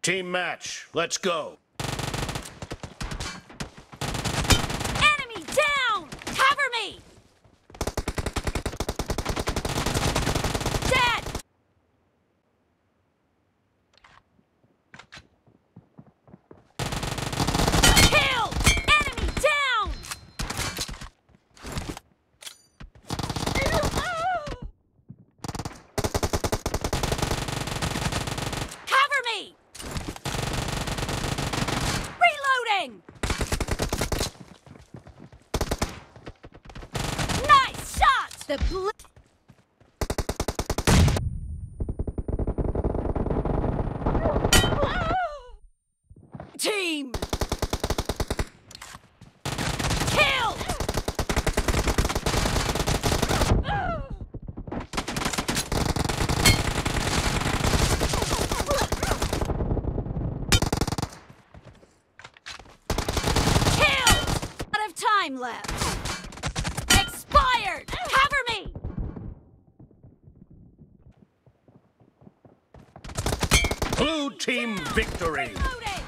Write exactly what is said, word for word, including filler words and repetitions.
Team match, let's go. Enemy down! Cover me! Dead! Killed! Enemy down! Cover me! Reloading! Nice shot! The bl- Team! Kill! Kill! Out of time left. Expired! Cover me! Blue team victory. Reloading!